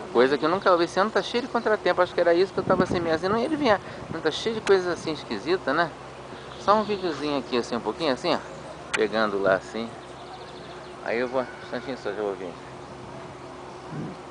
Coisa que eu nunca ouvi. Esse ano tá cheio de contratempo. Acho que era isso que eu tava assim meio assim. Não, ele vinha. Não tá cheio de coisas assim esquisitas, né? Só um videozinho aqui assim, um pouquinho assim, ó. Pegando lá assim. Aí eu vou. Um instantinho só, já vou vir.